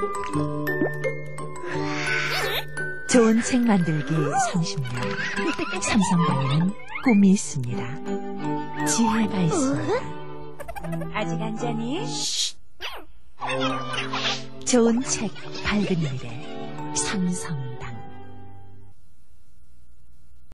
좋은 책 만들기 30년. 삼성동에는 꿈이 있습니다. 지혜가 있습니다. 아직 안 자니? 좋은 책, 밝은 미래, 삼성.